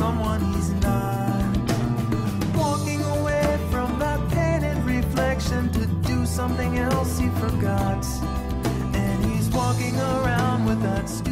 someone he's not. Walking away from that painted reflection to do something else he forgot. And he's walking around with that stupid